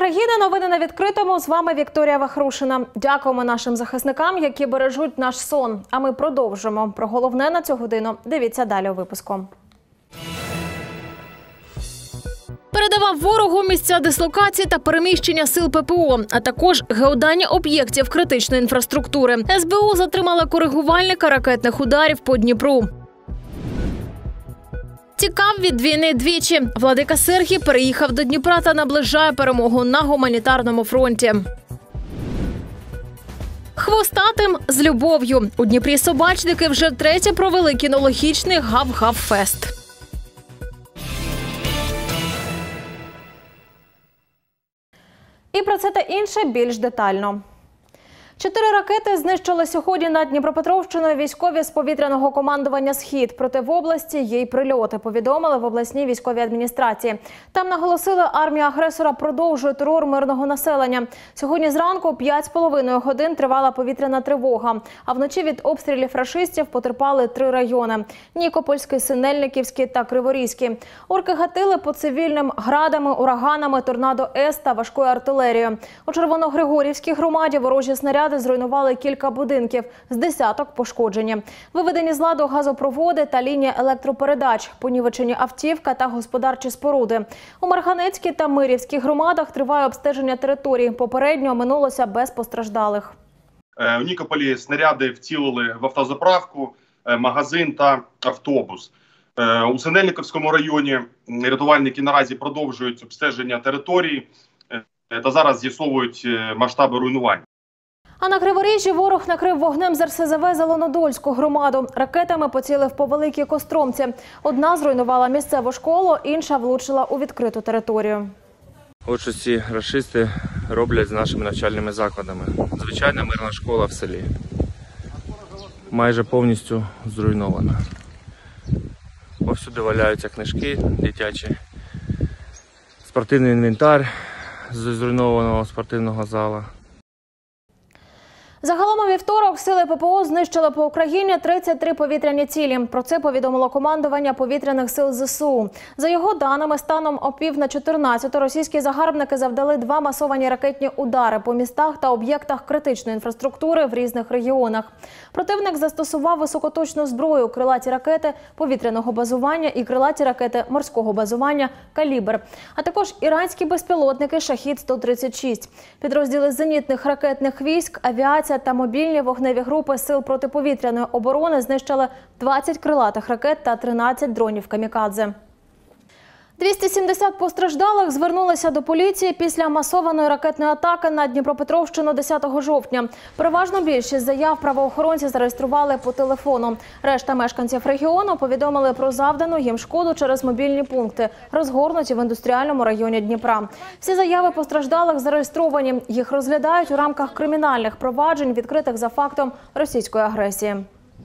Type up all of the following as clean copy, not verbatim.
України, новини на відкритому. З вами Вікторія Вахрушина. Дякуємо нашим захисникам, які бережуть наш сон. А ми продовжимо. Про головне на цю годину дивіться далі у випуску. Передавав ворогу місця дислокації та переміщення сил ППО, а також геодані об'єктів критичної інфраструктури. СБУ затримала коригувальника ракетних ударів по Дніпру. Тікав від війни двічі. Владика Сергій переїхав до Дніпра та наближає перемогу на гуманітарному фронті. Хвостатим з любов'ю. У Дніпрі собачники вже втретє провели кінологічний гав-гав-фест. І про це та інше більш детально. 4 ракети знищили сьогодні над Дніпропетровщиною військові з повітряного командування «Схід». Проте в області є й прильоти, повідомили в обласній військовій адміністрації. Там наголосили, армія агресора продовжує терор мирного населення. Сьогодні зранку 5,5 годин тривала повітряна тривога. А вночі від обстрілів рашистів потерпали 3 райони – Нікопольський, Синельниківський та Криворізький. Орки гатили по цивільним градами, ураганами, торнадо-С та важкою артилерією. У Червоногригорівській громаді ворожі снаряди зруйнували кілька будинків, з десяток пошкоджені. Виведені з ладу газопроводи та лінія електропередач, понівечені автівка та господарчі споруди. У Марганецькій та Мирівській громадах триває обстеження територій. Попередньо минулося без постраждалих. У Нікополі снаряди вцілили в автозаправку, магазин та автобус. У Синельниковському районі рятувальники наразі продовжують обстеження території та зараз з'ясовують масштаби руйнувань. А на Криворіжжі ворог накрив вогнем з РСЗВ Зеленодольську громаду. Ракетами поцілив по Великій Костромці. Одна зруйнувала місцеву школу, інша влучила у відкриту територію. От що ці рашисти роблять з нашими навчальними закладами. Звичайна мирна школа в селі. Майже повністю зруйнована. Повсюди валяються книжки дитячі, спортивний інвентар з зруйнованого спортивного залу. Загалом у вівторок сили ППО знищили по Україні 33 повітряні цілі. Про це повідомило командування повітряних сил ЗСУ. За його даними, станом о 13:15 російські загарбники завдали 2 масовані ракетні удари по містах та об'єктах критичної інфраструктури в різних регіонах. Противник застосував високоточну зброю, крилаті ракети повітряного базування і крилаті ракети морського базування «Калібр», а також іранські безпілотники «Шахід-136». Підрозділи зенітних ракетних військ, авіація та мобільні вогневі групи сил протиповітряної оборони знищили 20 крилатих ракет та 13 дронів «Камікадзе». 270 постраждалих звернулися до поліції після масованої ракетної атаки на Дніпропетровщину 10 жовтня. Переважно більшість заяв правоохоронці зареєстрували по телефону. Решта мешканців регіону повідомили про завдану їм шкоду через мобільні пункти, розгорнуті в індустріальному районі Дніпра. Всі заяви постраждалих зареєстровані. Їх розглядають у рамках кримінальних проваджень, відкритих за фактом російської агресії.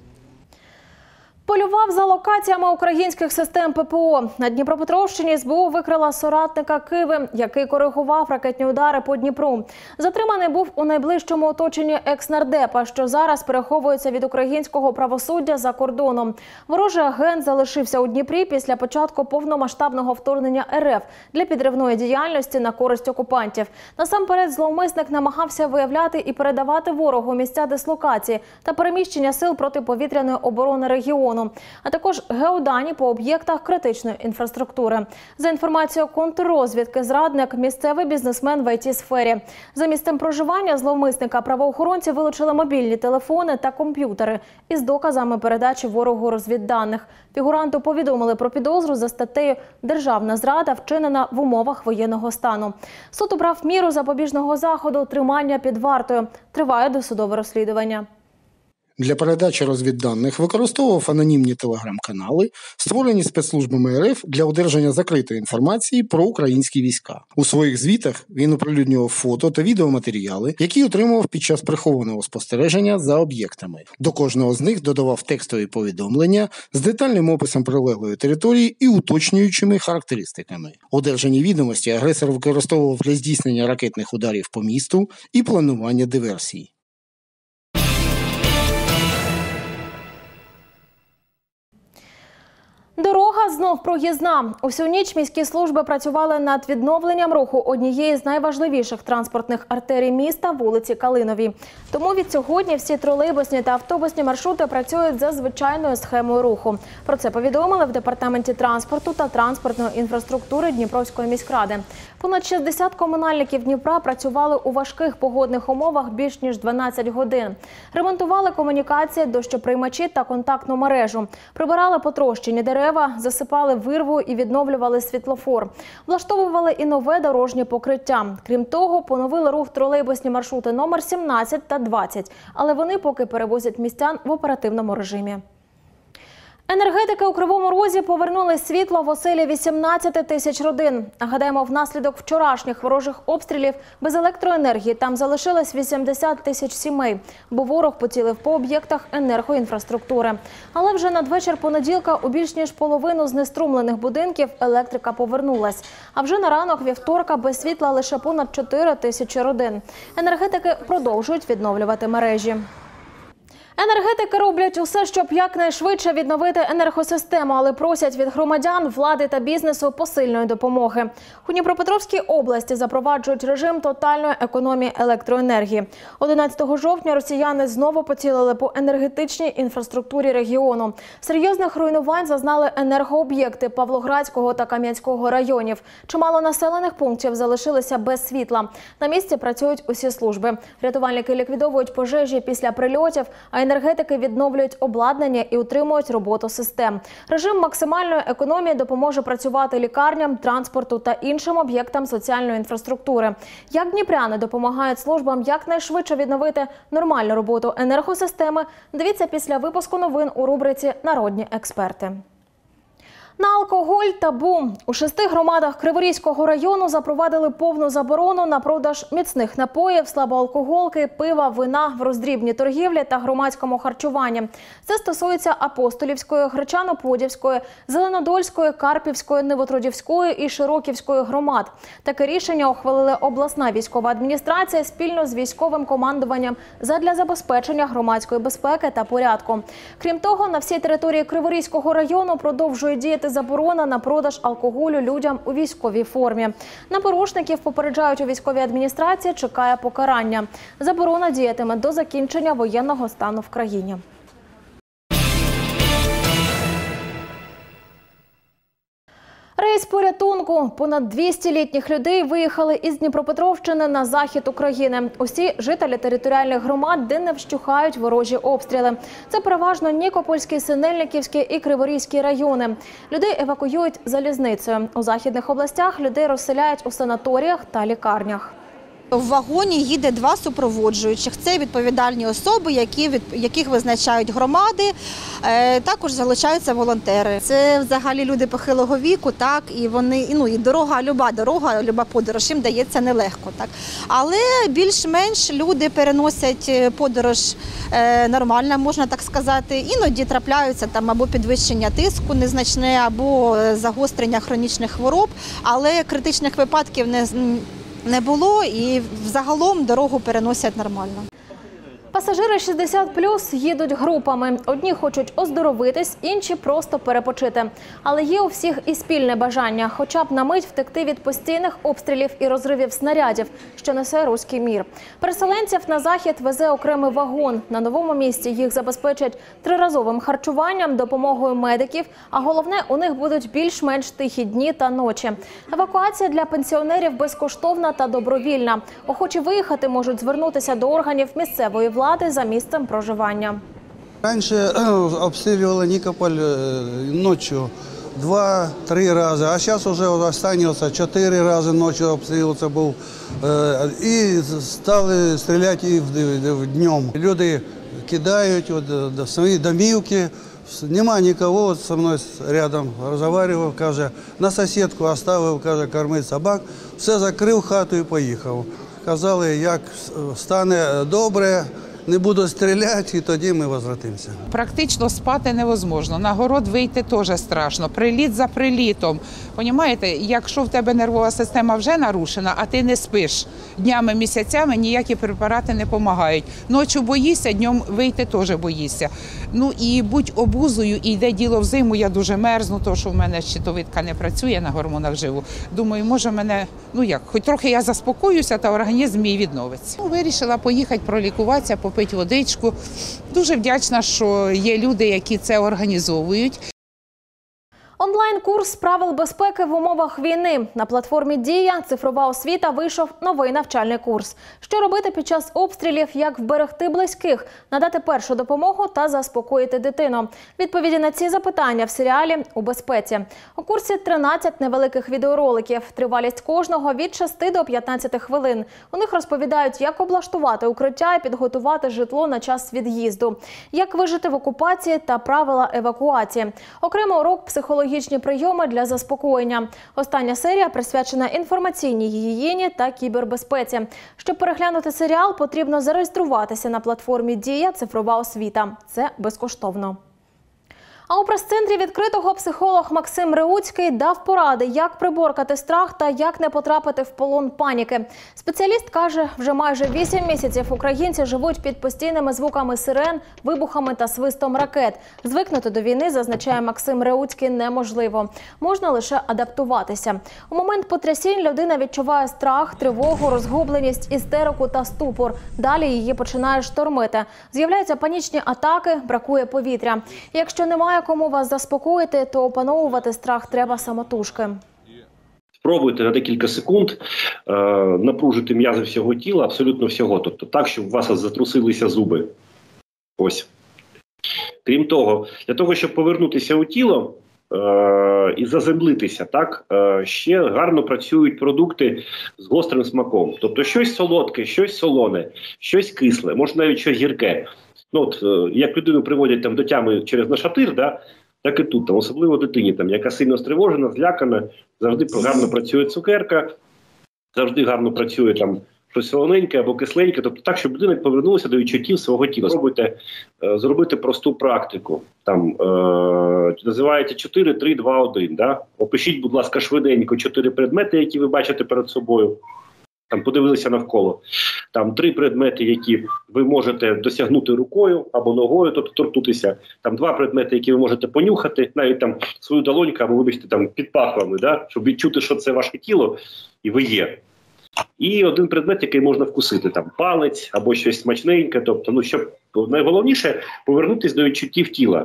Полював за локаціями українських систем ППО. На Дніпропетровщині СБУ викрила соратника Киви, який коригував ракетні удари по Дніпру. Затриманий був у найближчому оточенні екс-нардепа, що зараз переховується від українського правосуддя за кордоном. Ворожий агент залишився у Дніпрі після початку повномасштабного вторгнення РФ для підривної діяльності на користь окупантів. Насамперед, зловмисник намагався виявляти і передавати ворогу місця дислокації та переміщення сил протиповітряної оборони регіону, а також геодані по об'єктах критичної інфраструктури. За інформацією контррозвідки, зрадник – місцевий бізнесмен в ІТ-сфері. За місцем проживання зловмисника правоохоронці вилучили мобільні телефони та комп'ютери із доказами передачі ворогу розвідданих. Фігуранту повідомили про підозру за статтею «Державна зрада, вчинена в умовах воєнного стану». Суд обрав міру запобіжного заходу тримання під вартою. Триває досудове розслідування. Для передачі розвідданих використовував анонімні телеграм-канали, створені спецслужбами РФ для одержання закритої інформації про українські війська. У своїх звітах він оприлюднював фото та відеоматеріали, які отримував під час прихованого спостереження за об'єктами. До кожного з них додавав текстові повідомлення з детальним описом прилеглої території і уточнюючими характеристиками. Одержані відомості агресор використовував для здійснення ракетних ударів по місту і планування диверсій. Дорога знов проїзна. Усю ніч міські служби працювали над відновленням руху однієї з найважливіших транспортних артерій міста – вулиці Калиновій. Тому від сьогодні всі тролейбусні та автобусні маршрути працюють за звичайною схемою руху. Про це повідомили в Департаменті транспорту та транспортної інфраструктури Дніпровської міськради. Понад 60 комунальників Дніпра працювали у важких погодних умовах більш ніж 12 годин. Ремонтували комунікації, дощоприймачі та контактну мережу. Прибирали потрощені дерева, засипали вирву і відновлювали світлофор. Влаштовували і нове дорожнє покриття. Крім того, поновили рух тролейбусні маршрути номер 17 та 20. Але вони поки перевозять містян в оперативному режимі. Енергетики у Кривому Розі повернули світло в оселі 18 тисяч родин. Нагадаємо, внаслідок вчорашніх ворожих обстрілів без електроенергії там залишилось 80 тисяч сімей, бо ворог поцілив по об'єктах енергоінфраструктури. Але вже надвечір понеділка у більш ніж половину знеструмлених будинків електрика повернулась. А вже на ранок вівторка без світла лише понад 4 тисячі родин. Енергетики продовжують відновлювати мережі. Енергетики роблять усе, щоб якнайшвидше відновити енергосистему, але просять від громадян, влади та бізнесу посильної допомоги. У Дніпропетровській області запроваджують режим тотальної економії електроенергії. 11 жовтня росіяни знову поцілили по енергетичній інфраструктурі регіону. Серйозних руйнувань зазнали енергооб'єкти Павлоградського та Кам'янського районів. Чимало населених пунктів залишилися без світла. На місці працюють усі служби. Рятувальники ліквідовують пожежі після прильотів, а енергетики відновлюють обладнання і утримують роботу систем. Режим максимальної економії допоможе працювати лікарням, транспорту та іншим об'єктам соціальної інфраструктури. Як дніпряни допомагають службам якнайшвидше відновити нормальну роботу енергосистеми, дивіться після випуску новин у рубриці «Народні експерти». На алкоголь табу. У 6 громадах Криворізького району запровадили повну заборону на продаж міцних напоїв, слабоалкоголки, пива, вина в роздрібній торгівлі та громадському харчуванні. Це стосується Апостолівської, Гречано-Подільської, Зеленодольської, Карпівської, Новотрудівської і Широківської громад. Таке рішення ухвалила обласна військова адміністрація спільно з військовим командуванням задля забезпечення громадської безпеки та порядку. Крім того, на всій території Криворізького району продовжує діяти заборона на продаж алкоголю людям у військовій формі. На порушників, попереджають у військовій адміністрації, чекає покарання. Заборона діятиме до закінчення воєнного стану в країні. Рейс порятунку. Понад 200 літніх людей виїхали із Дніпропетровщини на захід України. Усі жителі територіальних громад, де не вщухають ворожі обстріли. Це переважно Нікопольський, Синельниківський і Криворізький райони. Людей евакуюють залізницею. У західних областях людей розселяють у санаторіях та лікарнях. В вагоні їде 2 супроводжуючих. Це відповідальні особи, яких визначають громади. Також залучаються волонтери. Це взагалі люди похилого віку, так, і вони, і дорога, люба подорож їм дається нелегко, так. Але більш-менш люди переносять подорож нормально, можна так сказати. Іноді трапляються там або підвищення тиску незначне, або загострення хронічних хвороб, але критичних випадків не було і взагалом дорогу переносять нормально. Пасажири 60+ їдуть групами. Одні хочуть оздоровитись, інші просто перепочити. Але є у всіх і спільне бажання, хоча б на мить втекти від постійних обстрілів і розривів снарядів, що несе руський мір. Переселенців на захід везе окремий вагон. На новому місці їх забезпечать 3-разовим харчуванням, допомогою медиків, а головне, у них будуть більш-менш тихі дні та ночі. Евакуація для пенсіонерів безкоштовна та добровільна. Охочі виїхати можуть звернутися до органів місцевої влади за місцем проживання. Раніше обстрілювали Нікополь ночі 2-3 рази, а зараз вже останньося 4 рази ночі обстріл це був. І стали стріляти і днем. Люди кидають свої домівки, нема нікого, зі мною рядом розмовляв, каже, на сусідку оставив, каже, кормити собак, все закрив хату і поїхав. Казали, як стане добре, не будуть стріляти, і тоді ми возвратимося. Практично спати невозможно. На город вийти теж страшно. Приліт за прилітом. Понімаєте, якщо в тебе нервова система вже нарушена, а ти не спиш днями, місяцями, ніякі препарати не допомагають. Ночі боїшся, днем вийти теж боїшся. Ну і будь обузою, і йде діло в зиму, я дуже мерзну, тому що в мене щитовидка не працює, на гормонах живу. Думаю, може мене, хоч трохи я заспокоюся, та організм мій відновиться. Вирішила поїхати пролікуватися, попити водичку. Дуже вдячна, що є люди, які це організовують. Онлайн-курс правил безпеки в умовах війни. На платформі «Дія. Цифрова освіта» вийшов новий навчальний курс. Що робити під час обстрілів, як вберегти близьких, надати першу допомогу та заспокоїти дитину. Відповіді на ці запитання в серіалі «У безпеці». У курсі 13 невеликих відеороликів. Тривалість кожного від 6 до 15 хвилин. У них розповідають, як облаштувати укриття і підготувати житло на час від'їзду, як вижити в окупації та правила евакуації. Окремо урок психологічні прийоми для заспокоєння. Остання серія присвячена інформаційній гігієні та кібербезпеці. Щоб переглянути серіал, потрібно зареєструватися на платформі «Дія. Цифрова освіта». Це безкоштовно. А у прес-центрі відкритого психолог Максим Реуцький дав поради, як приборкати страх та як не потрапити в полон паніки. Спеціаліст каже, вже майже 8 місяців українці живуть під постійними звуками сирен, вибухами та свистом ракет. Звикнути до війни, зазначає Максим Реуцький, неможливо. Можна лише адаптуватися. У момент потрясінь людина відчуває страх, тривогу, розгубленість, істерику та ступор. Далі її починає штормити. З'являються панічні атаки, бракує повітря. Якщо немає кому вас заспокоїти, то опановувати страх треба самотужки. Спробуйте на декілька секунд напружити м'язи всього тіла, абсолютно всього. Тобто так, щоб у вас затрусилися зуби. Ось. Крім того, для того, щоб повернутися у тіло і заземлитися, ще гарно працюють продукти з гострим смаком. Тобто щось солодке, щось солоне, щось кисле, може навіть щось гірке. Як людину приводять до тями через нашатир, так і тут, особливо дитині, яка сильно стривожена, злякана, завжди гарно працює цукерка, завжди гарно працює щось солоненьке або кисленьке, тобто так, щоб людина повернулася до відчуттів свого тіла. Спробуйте зробити просту практику, називається 4, 3, 2, 1. Опишіть, будь ласка, швиденько 4 предмети, які ви бачите перед собою. Подивилися навколо. 3 предмети, які ви можете досягнути рукою або ногою, тобто торкнутися. 2 предмети, які ви можете понюхати, навіть свою долоньку або, вибачте, під пахвами, щоб відчути, що це ваше тіло і ви є. І 1 предмет, який можна вкусити, палець або щось смачненьке. Тобто, щоб найголовніше повернутися до відчуттів тіла.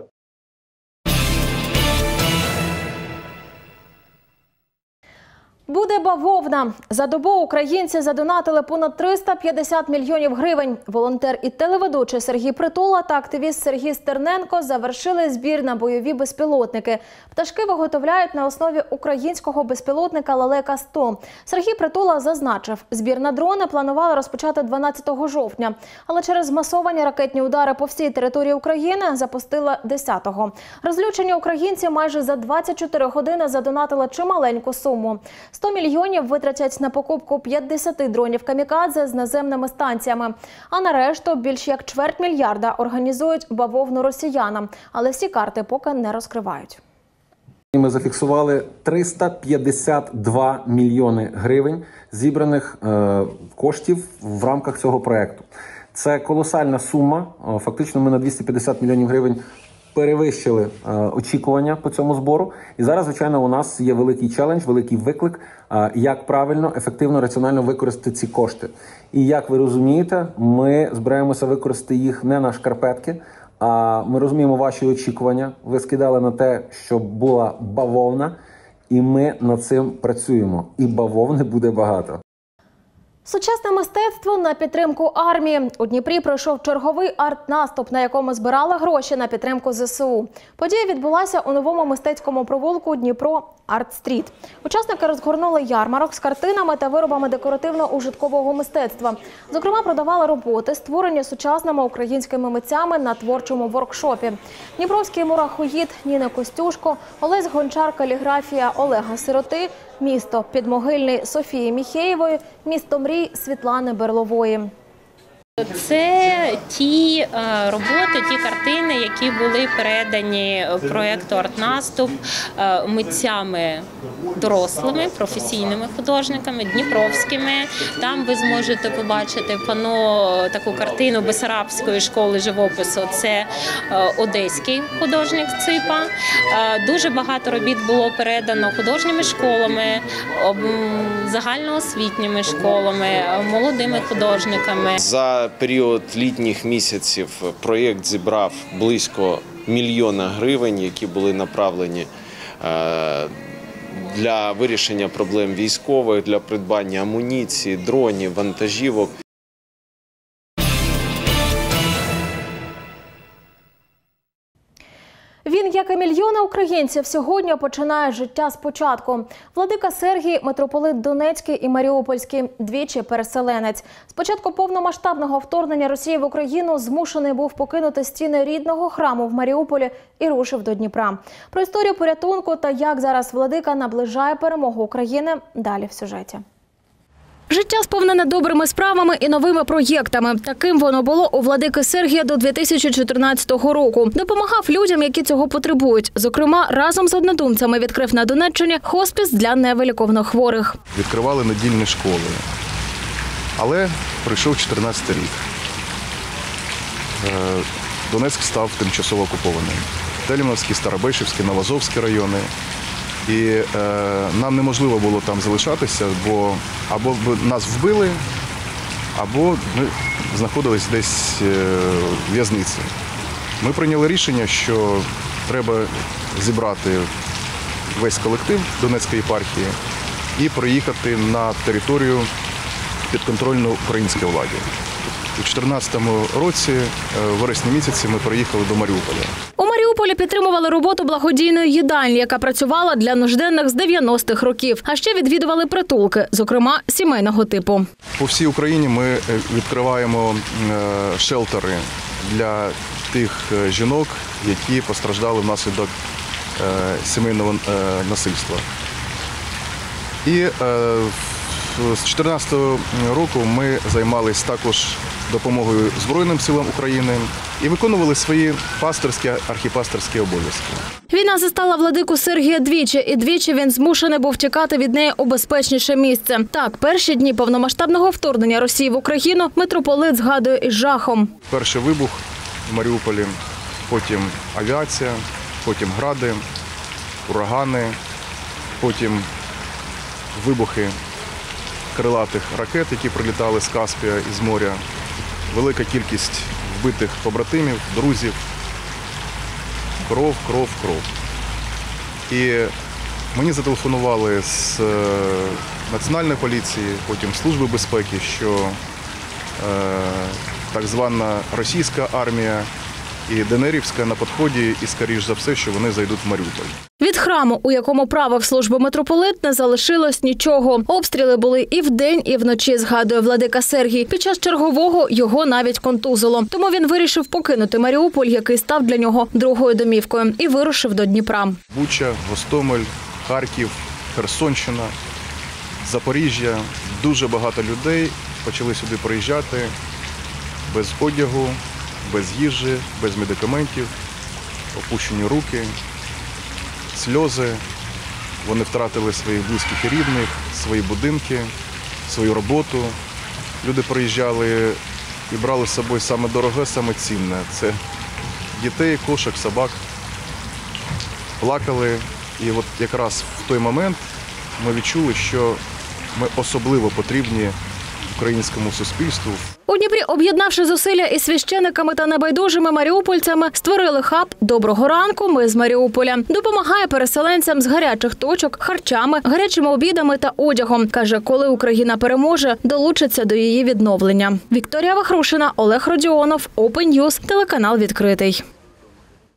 Буде бавовна. За добу українці задонатили понад 350 мільйонів гривень. Волонтер і телеведучий Сергій Притула та активіст Сергій Стерненко завершили збір на бойові безпілотники. Пташки виготовляють на основі українського безпілотника «Лелека-100». Сергій Притула зазначив, збір на дрони планували розпочати 12 жовтня. Але через масовані ракетні удари по всій території України запустили 10-го. Розлючені українці майже за 24 години задонатили чималеньку суму. 100 мільйонів витратять на покупку 50 дронів «Камікадзе» з наземними станціями. А на решту більш як чверть мільярда організують бавовну росіянам. Але всі карти поки не розкривають. Ми зафіксували 352 мільйони гривень зібраних коштів в рамках цього проєкту. Це колосальна сума. Фактично ми на 250 мільйонів гривень перевищили очікування по цьому збору. І зараз, звичайно, у нас є великий челендж, великий виклик, як правильно, ефективно, раціонально використати ці кошти. І як ви розумієте, ми збираємося використати їх не на шкарпетки, а ми розуміємо ваші очікування. Ви скидали на те, щоб була бавовна, і ми над цим працюємо. І бавовни буде багато. Сучасне мистецтво на підтримку армії. У Дніпрі пройшов черговий арт-наступ, на якому збирали гроші на підтримку ЗСУ. Подія відбулася у новому мистецькому провулку Дніпро Арт-стріт. Учасники розгорнули ярмарок з картинами та виробами декоративно-ужиткового мистецтва. Зокрема, продавали роботи, створені сучасними українськими митцями на творчому воркшопі. Дніпровський мурахоїд Ніни Костюшко, Олесь Гончар каліграфія Олега Сироти, місто Підмогильний Софії Міхеєвої, місто мрій Світлани Берлової. Це ті роботи, ті картини, які були передані проєкту «Артнаступ» митцями дорослими, професійними художниками, дніпровськими. Там ви зможете побачити панно, таку картину Бесарабської школи живопису. Це одеський художник Ципа. Дуже багато робіт було передано художніми школами, загальноосвітніми школами, молодими художниками. За період літніх місяців проєкт зібрав близько 1 мільйона гривень, які були направлені для вирішення проблем військових, для придбання амуніції, дронів, вантажівок. Він, як і мільйони українців, сьогодні починає життя спочатку. Владика Сергій – митрополит Донецький і Маріупольський, двічі переселенець. З початку повномасштабного вторгнення Росії в Україну змушений був покинути стіни рідного храму в Маріуполі і рушив до Дніпра. Про історію порятунку та як зараз владика наближає перемогу України – далі в сюжеті. Життя сповнене добрими справами і новими проєктами. Таким воно було у владики Сергія до 2014 року. Допомагав людям, які цього потребують. Зокрема, разом з однодумцями відкрив на Донеччині хоспіс для невиліковно хворих. Відкривали недільні школи. Але прийшов 14 рік. Донецьк став тимчасово окупованим. Телімновський, Старобешівський, Новоазовський райони. І нам неможливо було там залишатися, бо або нас вбили, або ми знаходились десь в в'язниці. Ми прийняли рішення, що треба зібрати весь колектив Донецької єпархії і приїхати на територію підконтрольну українській владі. У 2014 році, в вересні місяці, ми приїхали до Маріуполя. У Маріуполі підтримували роботу благодійної їдальні, яка працювала для нужденних з 90-х років. А ще відвідували притулки, зокрема, сімейного типу. По всій Україні ми відкриваємо шелтери для тих жінок, які постраждали внаслідок сімейного насильства. І з 2014 року ми займалися також допомогою Збройним силам України і виконували свої пасторські, архіпасторські обов'язки. Війна застала владику Сергія двічі, і двічі він змушений був тікати від неї у безпечніше місце. Так, перші дні повномасштабного вторгнення Росії в Україну митрополит згадує із жахом. Перший вибух в Маріуполі, потім авіація, потім гради, урагани, потім вибухи крилатих ракет, які прилітали з Каспія і з моря, велика кількість вбитих побратимів, друзів, кров. І мені зателефонували з Національної поліції, потім Служби безпеки, що так звана російська армія і ДНРівська на підході, і, скоріш за все, що вони зайдуть в Маріуполь. Від храму, у якому правив службу митрополит, не залишилось нічого. Обстріли були і вдень, і вночі, згадує владика Сергій. Під час чергового його навіть контузило. Тому він вирішив покинути Маріуполь, який став для нього другою домівкою, і вирушив до Дніпра. Буча, Гостомель, Харків, Херсонщина, Запоріжжя. Дуже багато людей почали сюди приїжджати без одягу, без їжі, без медикаментів, опущені руки, сльози. Вони втратили своїх близьких і рідних, свої будинки, свою роботу. Люди приїжджали і брали з собою саме дороге, саме цінне. Це дітей, кошок, собак. Плакали. І от якраз в той момент ми відчули, що ми особливо потрібні українському суспільству. У Дніпрі, об'єднавши зусилля із священиками та небайдужими маріупольцями, створили хаб «Доброго ранку, ми з Маріуполя». Допомагає переселенцям з гарячих точок, харчами, гарячими обідами та одягом. Каже, коли Україна переможе, долучиться до її відновлення. Вікторія Вахрушина, Олег Родіонов, Open News, телеканал «Відкритий».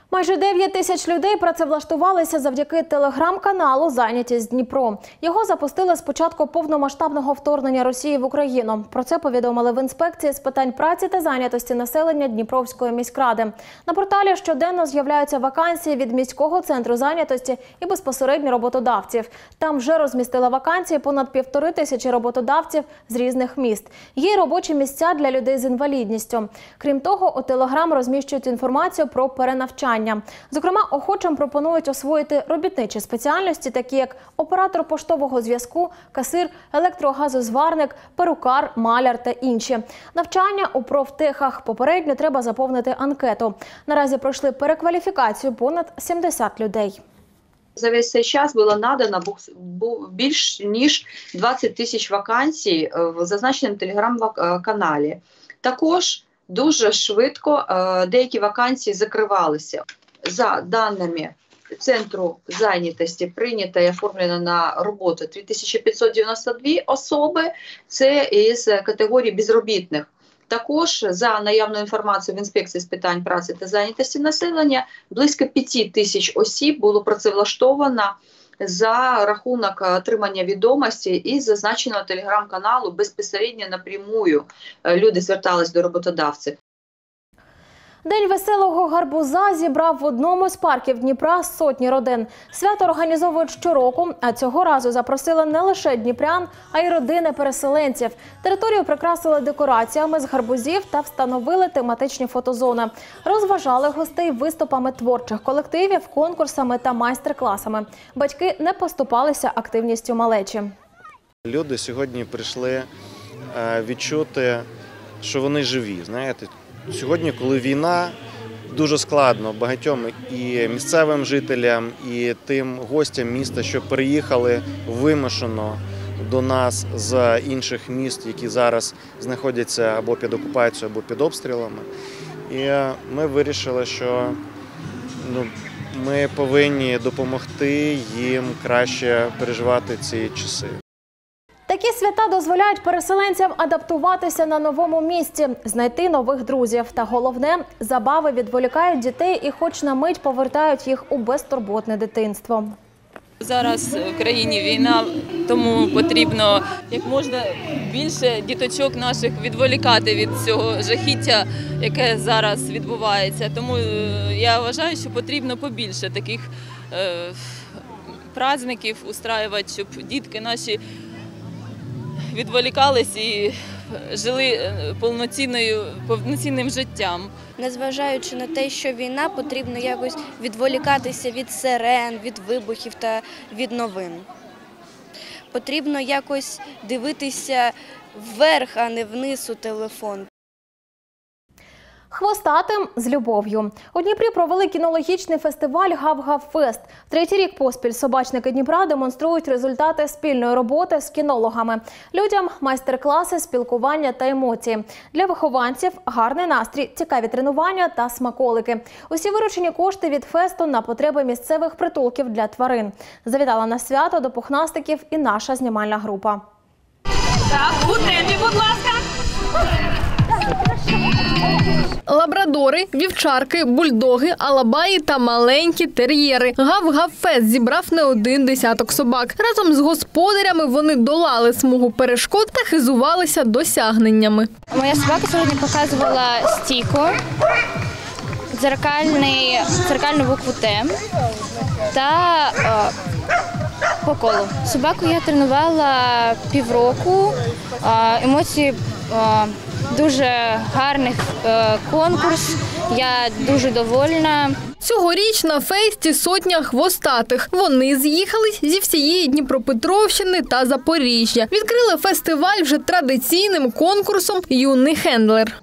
Майже 9 тисяч людей працевлаштувалися завдяки телеграм-каналу «Зайнятість Дніпро». Його запустили з початку повномасштабного вторгнення Росії в Україну. Про це повідомили в інспекції з питань праці та зайнятості населення Дніпровської міськради. На порталі щоденно з'являються вакансії від міського центру зайнятості і безпосередньо роботодавців. Там вже розмістили вакансії понад 1500 роботодавців з різних міст. Є й робочі місця для людей з інвалідністю. Крім того, у телеграм розміщують інформацію про перенавчання. Зокрема, охочим пропонують освоїти робітничі спеціальності, такі як оператор поштового зв'язку, касир, електрогазозварник, перукар, маляр та інші. Навчання у профтехах. Попередньо треба заповнити анкету. Наразі пройшли перекваліфікацію понад 70 людей. За весь цей час було надано більш ніж 20 тисяч вакансій в зазначеному телеграм-каналі. Також дуже швидко деякі вакансії закривалися. За даними Центру зайнятості прийнято і оформлено на роботу 3592 особи, це із категорії безробітних. Також за наявною інформацією в інспекції з питань праці та зайнятості населення близько 5 тисяч осіб було працевлаштовано за рахунок отримання відомості із зазначеного телеграм-каналу безпосередньо напрямую люди звертались до роботодавців. День веселого гарбуза зібрав в одному з парків Дніпра сотні родин. Свято організовують щороку, а цього разу запросили не лише дніпрян, а й родини переселенців. Територію прикрасили декораціями з гарбузів та встановили тематичні фотозони. Розважали гостей виступами творчих колективів, конкурсами та майстер-класами. Батьки не поступалися активністю малечі. Люди сьогодні прийшли відчути, що вони живі, знаєте. Сьогодні, коли війна, дуже складно багатьом і місцевим жителям, і тим гостям міста, що переїхали вимушено до нас з інших міст, які зараз знаходяться або під окупацією, або під обстрілами. І ми вирішили, що ми повинні допомогти їм краще переживати ці часи. Такі свята дозволяють переселенцям адаптуватися на новому місці, знайти нових друзів. Та головне – забави відволікають дітей і хоч на мить повертають їх у безтурботне дитинство. Зараз в країні війна, тому потрібно як можна більше діточок наших відволікати від цього жахіття, яке зараз відбувається. Тому я вважаю, що потрібно побільше таких праздників устраювати, щоб дітки наші відволікались і жили повноцінним життям. Незважаючи на те, що війна, потрібно якось відволікатися від сирен, від вибухів та від новин. Потрібно якось дивитися вверх, а не вниз у телефон. Хвостатим з любов'ю. У Дніпрі провели кінологічний фестиваль «Гав-Гав-Фест». Третій рік поспіль собачники Дніпра демонструють результати спільної роботи з кінологами. Людям – майстер-класи, спілкування та емоції. Для вихованців – гарний настрій, цікаві тренування та смаколики. Усі виручені кошти від фесту на потреби місцевих притулків для тварин. Завітала на свято до пухнастиків і наша знімальна група. Так, у темпі, будь ласка! Лабрадори, вівчарки, бульдоги, алабаї та маленькі тер'єри. Гав-Гав-Фест зібрав не один десяток собак. Разом з господарями вони долали смугу перешкод та хизувалися досягненнями. Моя собака сьогодні показувала стійку, дзеркальну букву Т та по колу. Собаку я тренувала півроку, емоції дуже гарний конкурс, я дуже довольна. Цьогоріч на фесті сотня хвостатих. Вони з'їхались зі всієї Дніпропетровщини та Запоріжжя. Відкрили фестиваль вже традиційним конкурсом «Юний хендлер».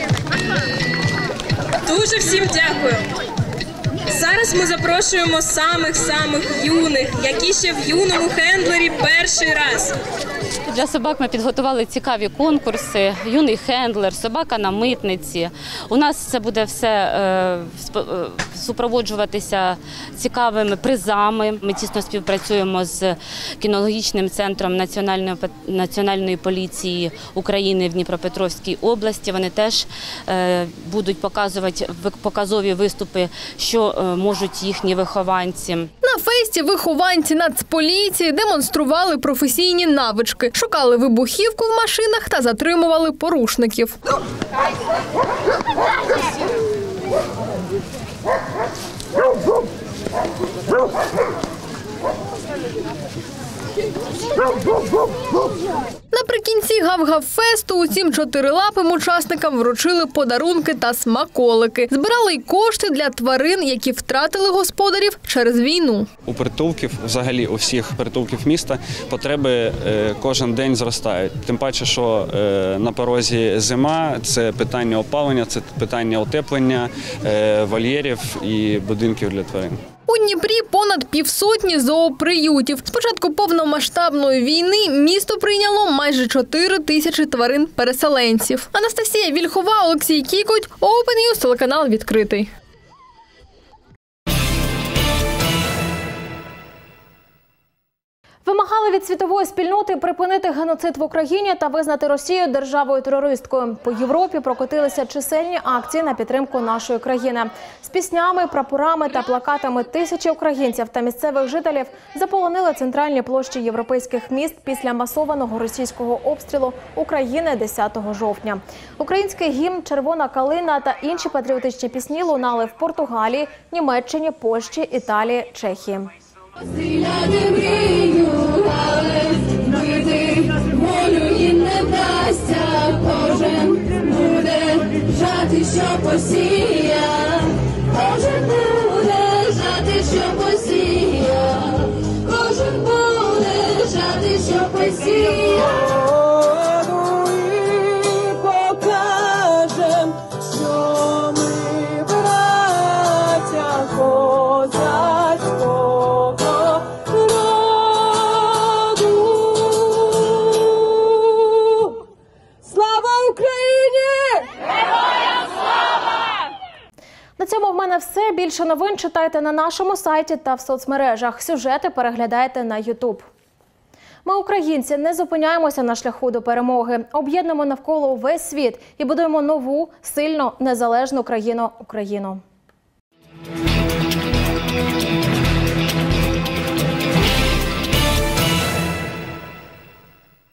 Дуже всім дякую. Зараз ми запрошуємо самих юних, які ще в юному хендлері перший раз. Для собак ми підготували цікаві конкурси, юний хендлер, собака на митниці. У нас це буде все супроводжуватися цікавими призами. Ми тісно співпрацюємо з кінологічним центром Національної поліції України в Дніпропетровській області. Вони теж будуть показувати показові виступи, що можуть їхні вихованці. На фесті вихованці Нацполіції демонстрували професійні навички, шукали вибухівку в машинах та затримували порушників. Наприкінці гав-гав-фесту усім чотирилапим учасникам вручили подарунки та смаколики. Збирали й кошти для тварин, які втратили господарів через війну. У притулків, взагалі у всіх притулків міста, потреби кожен день зростають. Тим паче, що на порозі зима, це питання опалення, це питання утеплення вольєрів і будинків для тварин. У Дніпрі понад 500 зооприютів. З початку повномасштабної війни місто прийняло майже 4 тисячі тварин-переселенців. Анастасія Вільхова, Олексій Кікоть, Open News, телеканал «Відкритий». Вимагали від світової спільноти припинити геноцид в Україні та визнати Росію державою-терористкою. По Європі прокотилися чисельні акції на підтримку нашої країни. З піснями, прапорами та плакатами тисячі українців та місцевих жителів заполонили центральні площі європейських міст після масованого російського обстрілу України 10 жовтня. Український гімн, червона калина та інші патріотичні пісні лунали в Португалії, Німеччині, Польщі, Італії, Чехії. Стріляти мрію, але бити волю їм не вдасться. Кожен буде жати, що посіяв. Кожен буде жати, що посіяв. Кожен буде жати, що посіяв. Покажем, що ми браття козацького. На цьому в мене все. Більше новин читайте на нашому сайті та в соцмережах. Сюжети переглядайте на YouTube. Ми, українці, не зупиняємося на шляху до перемоги. Об'єднуємо навколо весь світ і будуємо нову, сильну, незалежну країну – Україну.